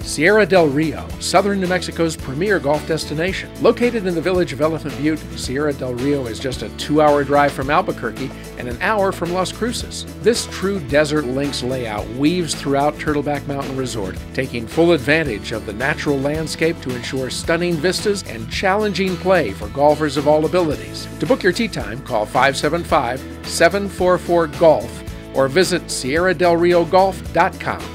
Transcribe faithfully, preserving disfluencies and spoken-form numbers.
Sierra del Rio, southern New Mexico's premier golf destination. Located in the village of Elephant Butte, Sierra del Rio is just a two-hour drive from Albuquerque and an hour from Las Cruces. This true desert links layout weaves throughout Turtleback Mountain Resort, taking full advantage of the natural landscape to ensure stunning vistas and challenging play for golfers of all abilities. To book your tee time, call five seven five, seven four four, GOLF or visit sierra del rio golf dot com.